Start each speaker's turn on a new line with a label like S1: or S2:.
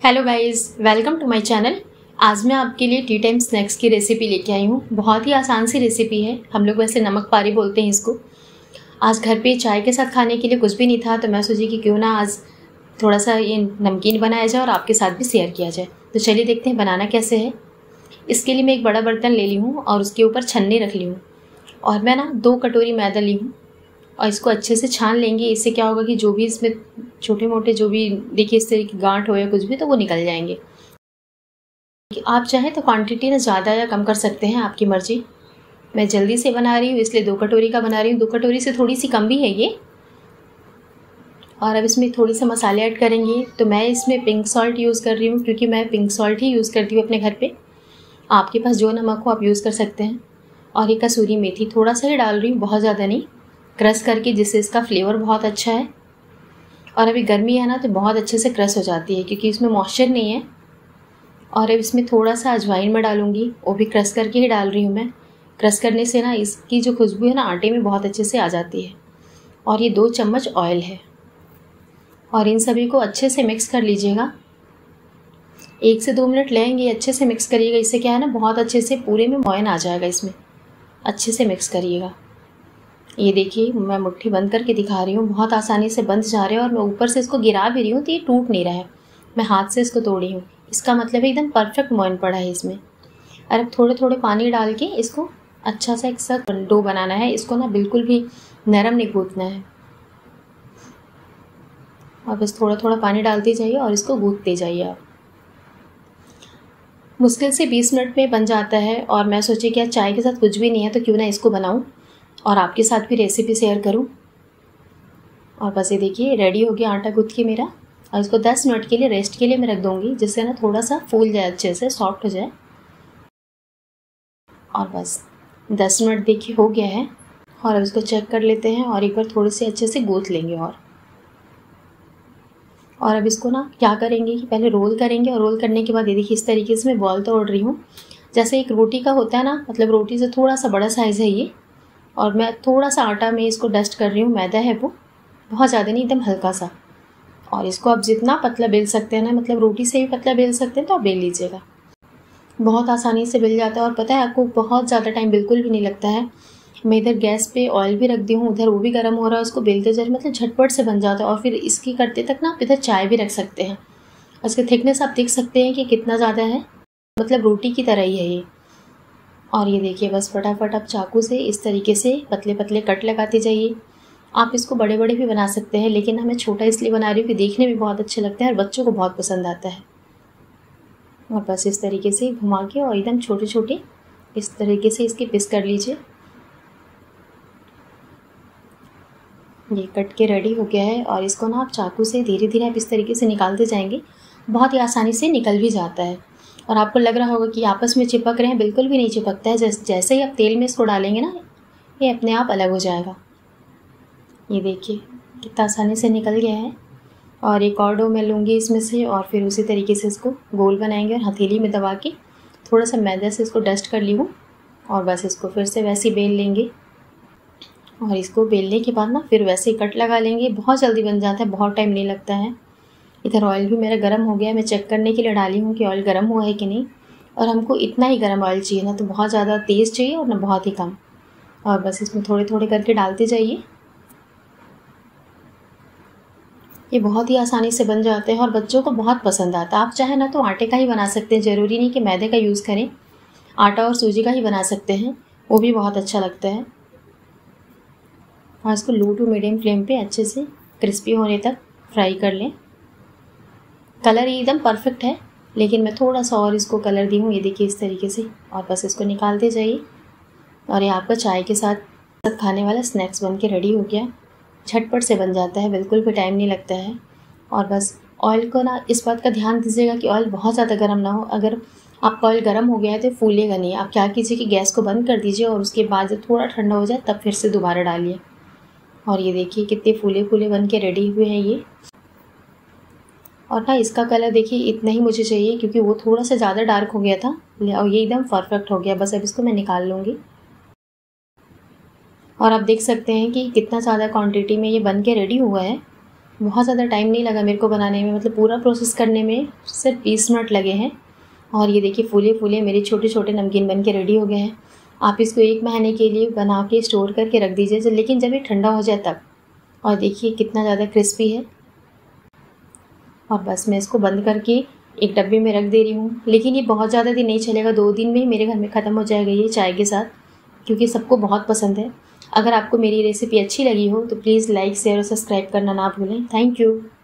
S1: Hello guys, welcome to my channel. आज मैं आपके लिए टी टाइम स्नैक्स की रेसिपी लेके आई हूँ। बहुत ही आसान सी रेसिपी है। हम लोग वैसे नमक पारी बोलते हैं इसको। आज घर पे चाय के साथ खाने के लिए कुछ भी नहीं था, तो मैं सोची कि क्यों ना आज थोड़ा सा ये नमकीन बनाया जाए और आपके साथ भी शेयर किया जाए। तो चलिए देखते हैं बनाना कैसे है। इसके लिए मैं एक बड़ा बर्तन ले ली हूँ और उसके ऊपर छन्नी रख ली हूँ, और मैं ना 2 कटोरी मैदा ली हूँ और इसको अच्छे से छान लेंगे। इससे क्या होगा कि जो भी इसमें छोटे मोटे जो भी देखिए इस तरह की गांठ हो या कुछ भी, तो वो निकल जाएंगे। आप चाहें तो क्वांटिटी ना ज़्यादा या कम कर सकते हैं, आपकी मर्जी। मैं जल्दी से बना रही हूँ इसलिए 2 कटोरी का बना रही हूँ। 2 कटोरी से थोड़ी सी कम भी है ये। और अब इसमें थोड़े से मसाले ऐड करेंगे। तो मैं इसमें पिंक सॉल्ट यूज़ कर रही हूँ, क्योंकि मैं पिंक सॉल्ट ही यूज़ करती हूँ अपने घर पे। आपके पास जो नमक हो आप यूज़ कर सकते हैं। और ये कसूरी मेथी थोड़ा सा ही डाल रही हूँ, बहुत ज़्यादा नहीं, क्रश करके, जिससे इसका फ्लेवर बहुत अच्छा है। और अभी गर्मी है ना, तो बहुत अच्छे से क्रश हो जाती है क्योंकि इसमें मॉइस्चर नहीं है। और अब इसमें थोड़ा सा अजवाइन मैं डालूँगी, वो भी क्रश करके ही डाल रही हूँ मैं। क्रश करने से ना इसकी जो खुशबू है ना आटे में बहुत अच्छे से आ जाती है। और ये 2 चम्मच ऑयल है। और इन सभी को अच्छे से मिक्स कर लीजिएगा। 1 से 2 मिनट लेंगे, अच्छे से मिक्स करिएगा। इससे क्या है ना, बहुत अच्छे से पूरे में मोयन आ जाएगा इसमें। अच्छे से मिक्स करिएगा। ये देखिए मैं मुट्ठी बंद करके दिखा रही हूँ, बहुत आसानी से बंध जा रहे हैं। और मैं ऊपर से इसको गिरा भी रही हूँ तो ये टूट नहीं रहा है। मैं हाथ से इसको तोड़ी हूँ, इसका मतलब है एकदम परफेक्ट मोयन पड़ा है इसमें। और अब थोड़े थोड़े पानी डाल के इसको अच्छा सा एक सा डो बनाना है। इसको ना बिल्कुल भी नरम नहीं गूंथना है। और बस थोड़ा थोड़ा पानी डालते जाइए और इसको गूंथते जाइए आप। मुश्किल से 20 मिनट में बन जाता है। और मैं सोची कि आज चाय के साथ कुछ भी नहीं है, तो क्यों ना इसको बनाऊं और आपके साथ भी रेसिपी शेयर करूं। और बस ये देखिए रेडी हो गया आटा गूंथ के मेरा। और इसको 10 मिनट के लिए रेस्ट के लिए मैं रख दूंगी, जिससे ना थोड़ा सा फूल जाए, अच्छे से सॉफ्ट हो जाए। और बस 10 मिनट देखिए हो गया है। और अब इसको चेक कर लेते हैं और एक बार थोड़े से अच्छे से गूंथ लेंगे। और अब इसको ना क्या करेंगे कि पहले रोल करेंगे, और रोल करने के बाद ये देखिए इस तरीके से मैं बॉल तोड़ रही हूँ, जैसे एक रोटी का होता है ना, मतलब रोटी से थोड़ा सा बड़ा साइज़ है ये। और मैं थोड़ा सा आटा में इसको डस्ट कर रही हूँ, मैदा है वो, बहुत ज़्यादा नहीं, एकदम हल्का सा। और इसको आप जितना पतला बेल सकते हैं ना, मतलब रोटी से भी पतला बेल सकते हैं, तो आप बेल लीजिएगा। बहुत आसानी से बेल जाता है। और पता है आपको, बहुत ज़्यादा टाइम बिल्कुल भी नहीं लगता है। मैं इधर गैस पे ऑयल भी रख दी हूँ, उधर वो भी गर्म हो रहा है। उसको बेलते जाए, मतलब झटपट से बन जाता है। और फिर इसकी करते तक ना आप इधर चाय भी रख सकते हैं। इसका थिकनेस आप देख सकते हैं कि कितना ज़्यादा है, मतलब रोटी की तरह ही है ये। और ये देखिए बस फटाफट आप चाकू से इस तरीके से पतले पतले कट लगाते जाइए। आप इसको बड़े बड़े भी बना सकते हैं, लेकिन मैं छोटा इसलिए बना रही हूँ कि देखने में बहुत अच्छे लगते हैं और बच्चों को बहुत पसंद आता है। और बस इस तरीके से घुमा के और एकदम छोटे छोटे इस तरीके से इसके पीस कर लीजिए। ये कट के रेडी हो गया है। और इसको ना आप चाकू से धीरे धीरे आप इस तरीके से निकालते जाएंगे, बहुत ही आसानी से निकल भी जाता है। और आपको लग रहा होगा कि आपस में चिपक रहे हैं, बिल्कुल भी नहीं चिपकता है। जैसे ही आप तेल में इसको डालेंगे ना, ये अपने आप अलग हो जाएगा। ये देखिए कितना आसानी से निकल गया है। और एक और डो मैं लूँगी इसमें से, और फिर उसी तरीके से इसको गोल बनाएंगे और हथेली में दबा के थोड़ा सा मैदा से इसको डस्ट कर ली हूँ। और बस इसको फिर से वैसे ही बेल लेंगे। और इसको बेलने के बाद ना फिर वैसे ही कट लगा लेंगे। बहुत जल्दी बन जाता है, बहुत टाइम नहीं लगता है। इधर ऑयल भी मेरा गर्म हो गया है। मैं चेक करने के लिए डाली हूँ कि ऑयल गर्म हुआ है कि नहीं। और हमको इतना ही गर्म ऑयल चाहिए, ना तो बहुत ज़्यादा तेज़ चाहिए और ना बहुत ही कम। और बस इसमें थोड़े थोड़े करके डालते जाइए। ये बहुत ही आसानी से बन जाते हैं और बच्चों को बहुत पसंद आता है। आप चाहे ना तो आटे का ही बना सकते हैं, ज़रूरी नहीं कि मैदे का यूज़ करें। आटा और सूजी का ही बना सकते हैं, वो भी बहुत अच्छा लगता है। और इसको लो टू मीडियम फ्लेम पे अच्छे से क्रिस्पी होने तक फ्राई कर लें। कलर एकदम परफेक्ट है, लेकिन मैं थोड़ा सा और इसको कलर दी हूँ, ये देखिए इस तरीके से। और बस इसको निकालते जाइए। और ये आपका चाय के साथ खाने वाला स्नैक्स बन के रेडी हो गया। झटपट से बन जाता है, बिल्कुल भी टाइम नहीं लगता है। और बस ऑयल को ना इस बात का ध्यान दीजिएगा कि ऑयल बहुत ज़्यादा गर्म ना हो। अगर आपका ऑयल गर्म हो गया है तो फूलेगा नहीं। आप क्या कीजिए कि गैस को बंद कर दीजिए, और उसके बाद जब थोड़ा ठंडा हो जाए तब फिर से दोबारा डालिए। और ये देखिए कितने फूले फूले बन के रेडी हुए हैं ये। और ना इसका कलर देखिए इतना ही मुझे चाहिए, क्योंकि वो थोड़ा सा ज़्यादा डार्क हो गया था, और ये एकदम परफेक्ट हो गया। बस अब इसको मैं निकाल लूँगी। और आप देख सकते हैं कि कितना ज़्यादा क्वांटिटी में ये बन के रेडी हुआ है। बहुत ज़्यादा टाइम नहीं लगा मेरे को बनाने में, मतलब पूरा प्रोसेस करने में सिर्फ 20 मिनट लगे हैं। और ये देखिए फूले फूले मेरे छोटे छोटे नमकीन बन के रेडी हो गए हैं। आप इसको 1 महीने के लिए बना के स्टोर करके रख दीजिए, लेकिन जब ये ठंडा हो जाए तब। और देखिए कितना ज़्यादा क्रिस्पी है। और बस मैं इसको बंद करके एक डब्बे में रख दे रही हूँ। लेकिन ये बहुत ज़्यादा दिन नहीं चलेगा, 2 दिन में ही मेरे घर में ख़त्म हो जाएगा ये चाय के साथ, क्योंकि सबको बहुत पसंद है। अगर आपको मेरी रेसिपी अच्छी लगी हो तो प्लीज़ लाइक, शेयर और सब्सक्राइब करना ना भूलें। Thank you.